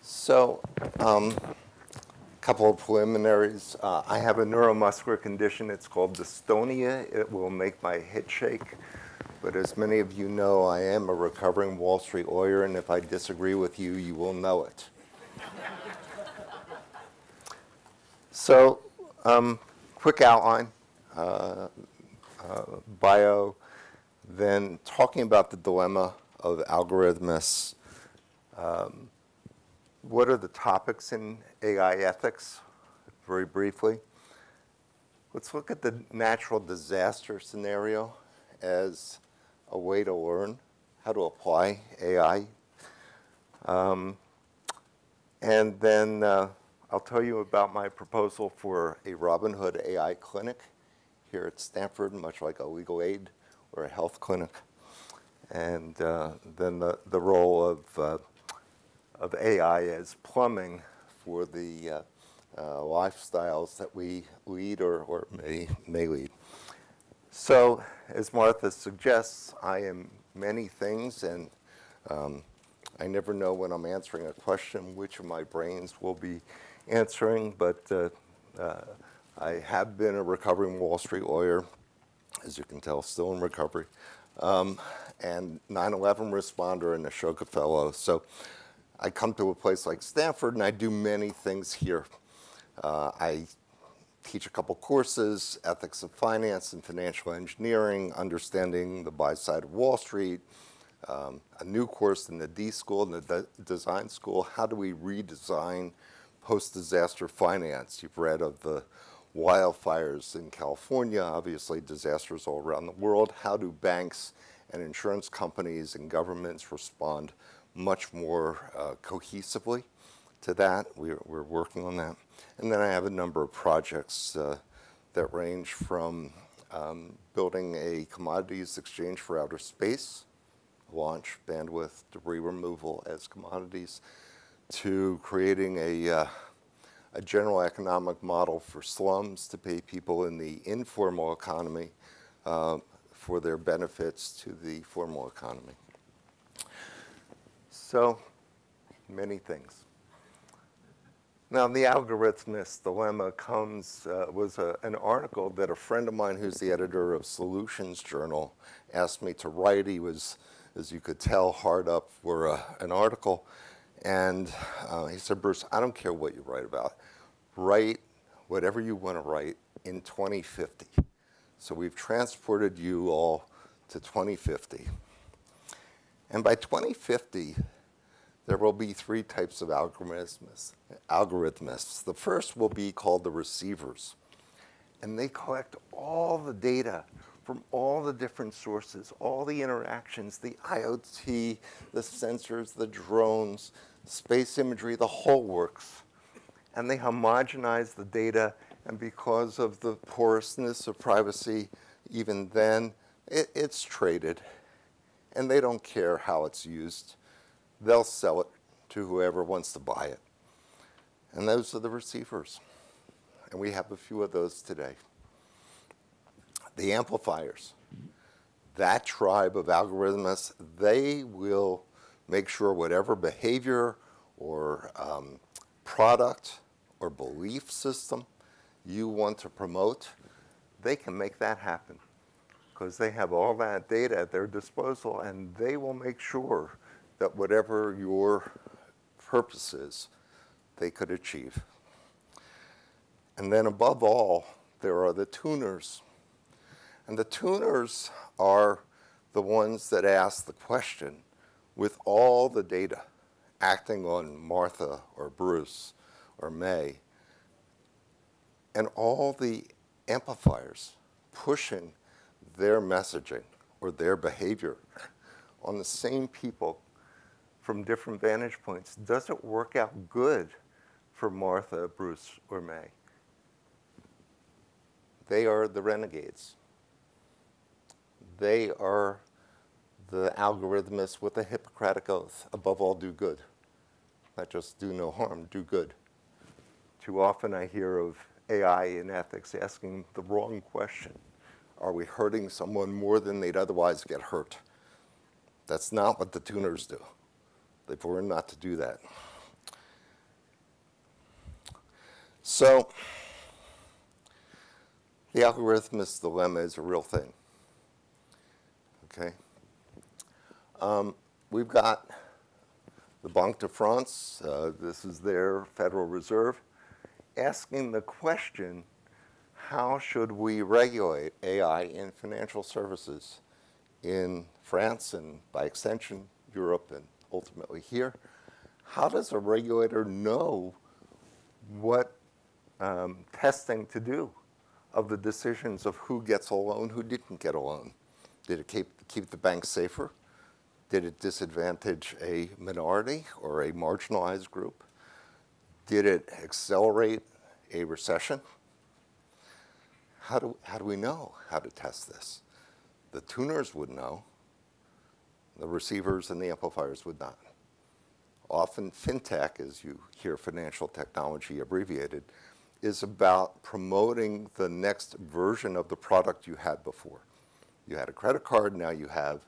So, couple of preliminaries. I have a neuromuscular condition. It's called dystonia. It will make my head shake. But as many of you know, I am a recovering Wall Street lawyer, and if I disagree with you, you will know it. So, quick outline, bio, then talking about the dilemma of algorithmists. What are the topics in AI ethics, very briefly? Let's look at the natural disaster scenario as a way to learn how to apply AI. And then I'll tell you about my proposal for a Robin Hood AI clinic here at Stanford, much like a legal aid or a health clinic. And then the role of AI as plumbing for the lifestyles that we lead or may lead. So, as Martha suggests, I am many things, and I never know when I'm answering a question which of my brains will be answering, but I have been a recovering Wall Street lawyer, as you can tell, still in recovery, and 9/11 responder and a Ashoka Fellow. So I come to a place like Stanford, and I do many things here. I teach a couple courses, ethics of finance and financial engineering, understanding the buy side of Wall Street, a new course in the D school and the design school. How do we redesign post-disaster finance? You've read of the wildfires in California, obviously disasters all around the world. How do banks and insurance companies and governments respond much more cohesively to that? We're working on that. And then I have a number of projects that range from building a commodities exchange for outer space, launch bandwidth, debris removal as commodities, to creating a general economic model for slums to pay people in the informal economy for their benefits to the formal economy. So, many things. Now, the Algorithmists Dilemma was an article that a friend of mine who's the editor of Solutions Journal asked me to write. He was, as you could tell, hard up for an article. And he said, Bruce, I don't care what you write about. Write whatever you want to write in 2050. So we've transported you all to 2050. And by 2050, there will be three types of algorithmists. The first will be called the receivers. And they collect all the data from all the different sources, all the interactions, the IoT, the sensors, the drones, space imagery, the whole works. And they homogenize the data, and because of the porousness of privacy, even then, it's traded. And they don't care how it's used. They'll sell it to whoever wants to buy it. And those are the receivers. And we have a few of those today. The amplifiers, that tribe of algorithmists, they will make sure whatever behavior or product or belief system you want to promote, they can make that happen because they have all that data at their disposal, and they will make sure that whatever your purpose is, they could achieve. And then above all, there are the tuners. And the tuners are the ones that ask the question with all the data acting on Martha or Bruce or May, and all the amplifiers pushing their messaging or their behavior on the same people from different vantage points. Does it work out good for Martha, Bruce, or May? They are the renegades. They are the algorithmists with the Hippocratic oath. Above all, do good. Not just do no harm, do good. Too often I hear of AI in ethics asking the wrong question. Are we hurting someone more than they'd otherwise get hurt? That's not what the tuners do. They've learned not to do that. So the Algorithmists Dilemma is a real thing. Okay? We've got the Banque de France, this is their Federal Reserve, asking the question, how should we regulate AI in financial services in France and by extension Europe and ultimately here? How does a regulator know what testing to do of the decisions of who gets a loan, who didn't get a loan? Did it keep the banks safer? Did it disadvantage a minority or a marginalized group? Did it accelerate a recession? How do we know how to test this? The tuners would know. The receivers and the amplifiers would not. Often fintech, as you hear financial technology abbreviated, is about promoting the next version of the product you had before. You had a credit card, now you have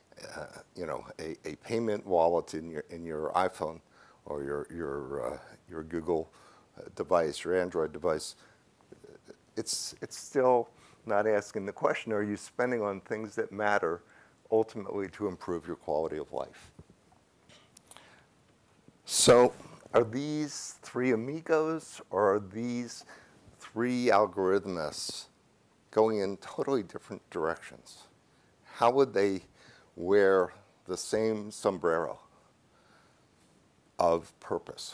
a payment wallet in your iPhone or your Google device, your Android device. It's still not asking the question, are you spending on things that matter ultimately to improve your quality of life? So are these three amigos or are these three algorithmists going in totally different directions? How would they wear the same sombrero of purpose?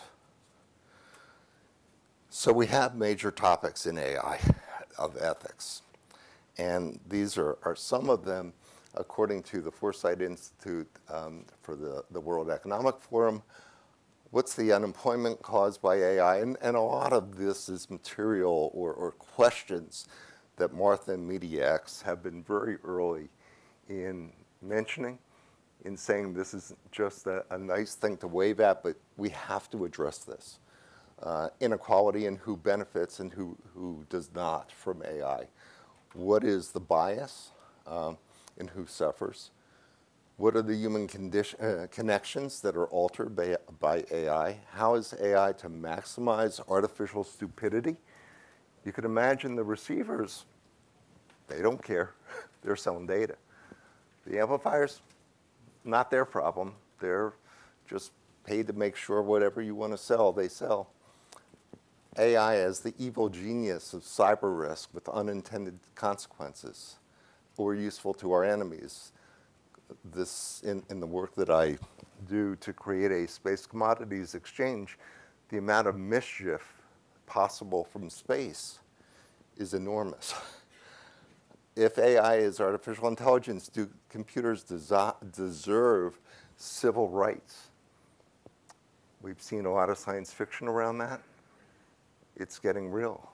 So we have major topics in AI of ethics. And these are some of them, according to the Foresight Institute for the World Economic Forum. What's the unemployment caused by AI? And a lot of this is material or questions that Martha and MediaX have been very early in mentioning, in saying this is just a nice thing to wave at, but we have to address this. Inequality in who benefits and who does not from AI. What is the bias in who suffers? What are the human connections that are altered by AI? How is AI to maximize artificial stupidity? You could imagine the receivers, they don't care. They're selling data. The amplifiers, not their problem. They're just paid to make sure whatever you want to sell, they sell. AI as the evil genius of cyber risk with unintended consequences, or useful to our enemies. This, in the work that I do to create a space commodities exchange, the amount of mischief possible from space is enormous. If AI is artificial intelligence, do computers deserve civil rights? We've seen a lot of science fiction around that. It's getting real.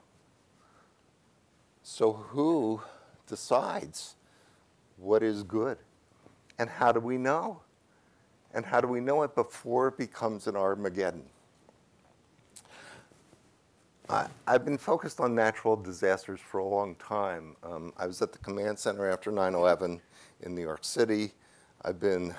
So who decides what is good? And how do we know? And how do we know it before it becomes an Armageddon? I've been focused on natural disasters for a long time. I was at the command center after 9/11 in New York City. I've been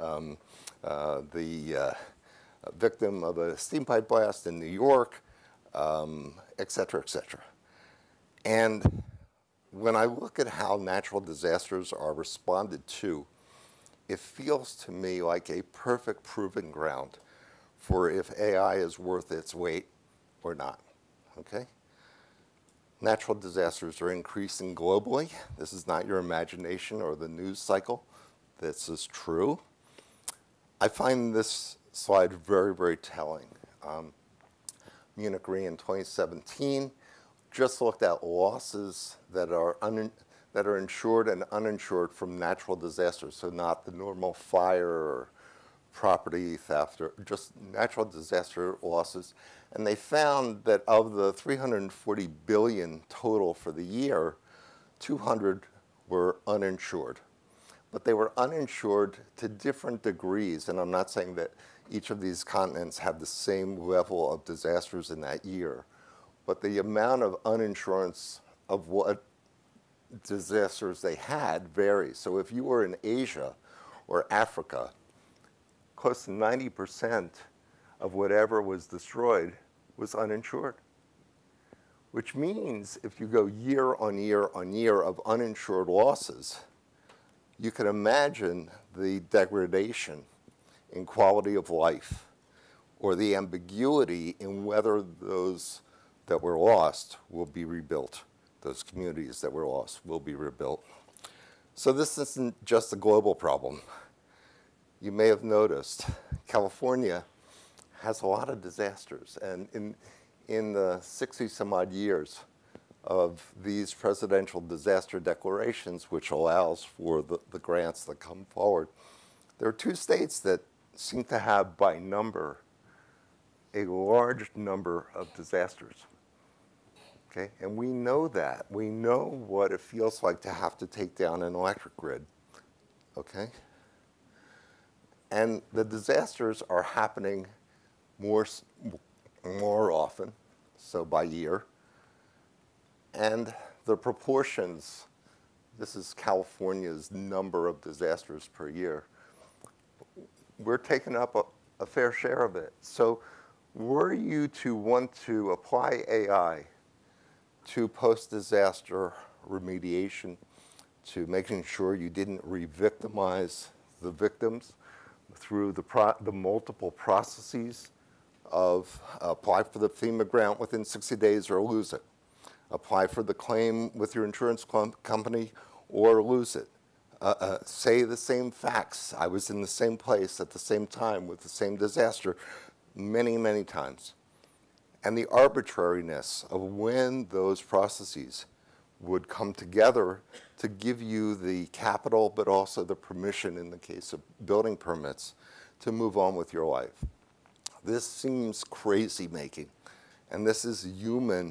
the victim of a steam pipe blast in New York, et cetera, et cetera. And when I look at how natural disasters are responded to, it feels to me like a perfect proving ground for if AI is worth its weight or not. Okay? Natural disasters are increasing globally. This is not your imagination or the news cycle. This is true. I find this slide very, very telling. Munich Re in 2017 just looked at losses that are insured and uninsured from natural disasters, so not the normal fire or property theft, or just natural disaster losses. And they found that of the 340 billion total for the year, 200 were uninsured. But they were uninsured to different degrees, and I'm not saying that each of these continents had the same level of disasters in that year, but the amount of uninsurance of what disasters they had varies. So if you were in Asia or Africa, close to 90% of whatever was destroyed was uninsured. which means if you go year on year on year of uninsured losses, you can imagine the degradation in quality of life or the ambiguity in whether those that were lost will be rebuilt. Those communities that were lost will be rebuilt. So this isn't just a global problem. You may have noticed California has a lot of disasters. And in the 60 some odd years of these presidential disaster declarations, which allows for the grants that come forward, there are 2 states that seem to have, by number, a large number of disasters. Okay? And we know that. We know what it feels like to have to take down an electric grid. Okay? And the disasters are happening more often, so by year. And the proportions, this is California's number of disasters per year, we're taking up a fair share of it. So were you to want to apply AI to post-disaster remediation, to making sure you didn't re-victimize the victims through the multiple processes of apply for the FEMA grant within 60 days or lose it, apply for the claim with your insurance company or lose it, say the same facts. I was in the same place at the same time with the same disaster many, many times. And the arbitrariness of when those processes would come together to give you the capital, but also the permission in the case of building permits to move on with your life. This seems crazy making, and this is human,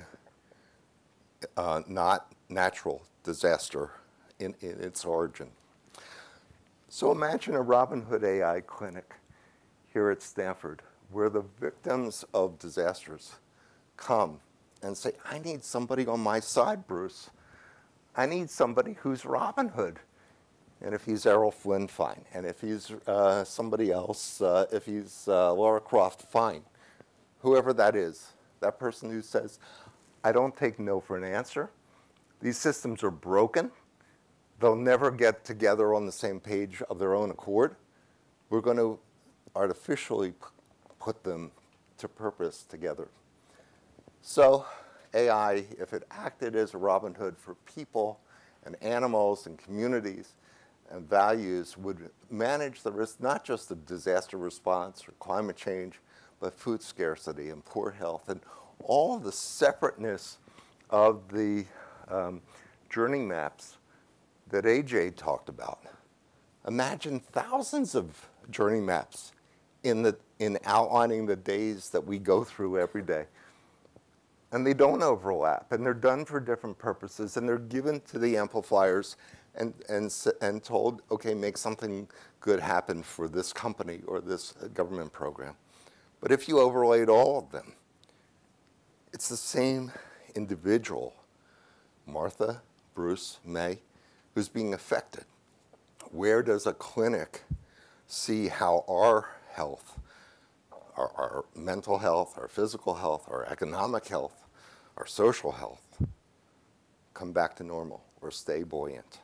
not natural disaster in its origin. So imagine a Robin Hood AI clinic here at Stanford, where the victims of disasters come and say, I need somebody on my side, Bruce. I need somebody who's Robin Hood. And if he's Errol Flynn, fine. And if he's somebody else, if he's Laura Croft, fine. Whoever that is, that person who says, I don't take no for an answer. These systems are broken. They'll never get together on the same page of their own accord. We're going to artificially put them to purpose together. So AI, if it acted as a Robin Hood for people and animals and communities and values, would manage the risk not just of disaster response or climate change, but food scarcity and poor health and all the separateness of the journey maps that AJ talked about. Imagine thousands of journey maps in outlining the days that we go through every day. And they don't overlap, and they're done for different purposes, and they're given to the amplifiers and told, okay, make something good happen for this company or this government program. But if you overlaid all of them, it's the same individual, Martha, Bruce, May, who's being affected. Where does a clinic see how our health, our mental health, our physical health, our economic health, our social health come back to normal or stay buoyant?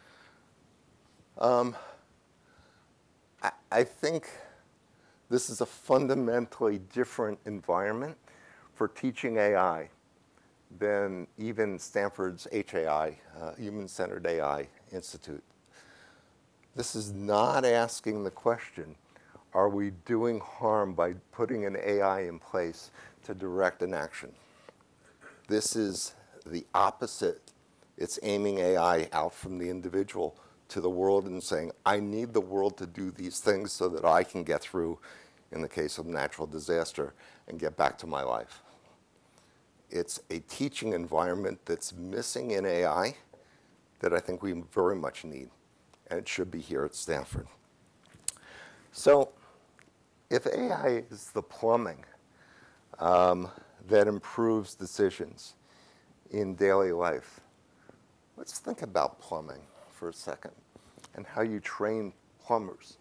I think this is a fundamentally different environment for teaching AI than even Stanford's HAI, Human-Centered AI Institute. This is not asking the question, are we doing harm by putting an AI in place to direct an action? This is the opposite. It's aiming AI out from the individual to the world and saying, I need the world to do these things so that I can get through, in the case of natural disaster, and get back to my life. It's a teaching environment that's missing in AI that I think we very much need, and it should be here at Stanford. So if AI is the plumbing that improves decisions in daily life, let's think about plumbing for a second and how you train plumbers.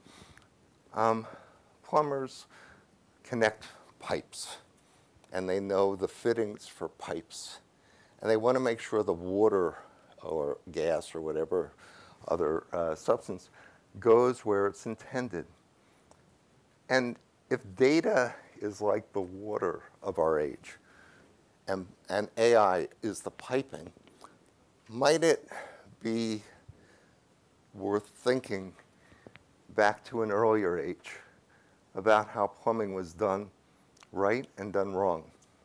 Plumbers connect pipes, and they know the fittings for pipes. and they want to make sure the water or gas or whatever other substance goes where it's intended. And if data is like the water of our age, and AI is the piping, might it be worth thinking back to an earlier age about how plumbing was done right and done wrong?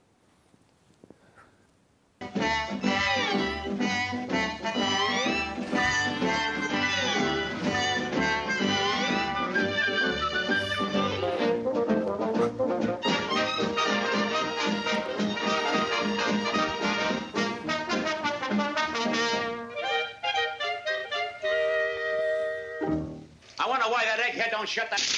I wonder why that egghead don't shut that.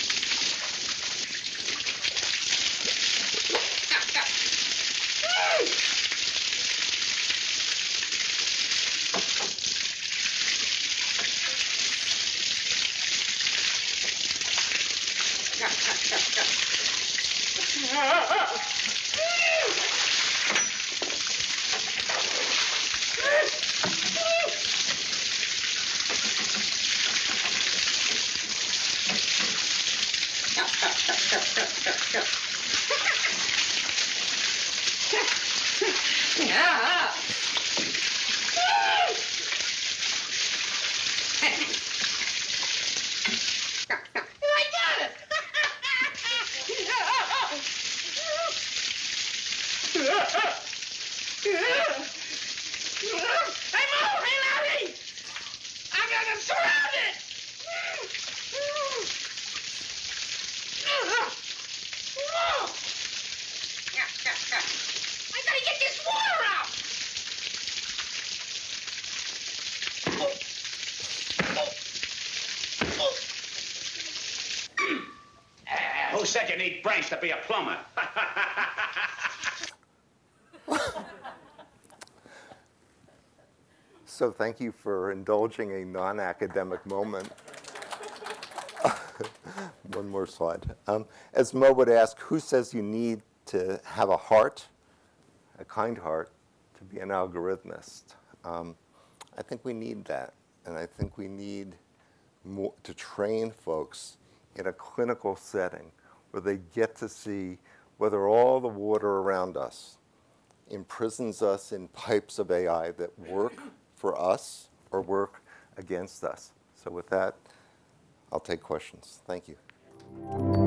Who said you need brains to be a plumber? So thank you for indulging a non-academic moment. One more slide. As Mo would ask, who says you need to have a heart, a kind heart, to be an algorithmist? I think we need that. And I think we need more to train folks in a clinical setting where they get to see whether all the water around us imprisons us in pipes of AI that work for us or work against us. So with that, I'll take questions. Thank you.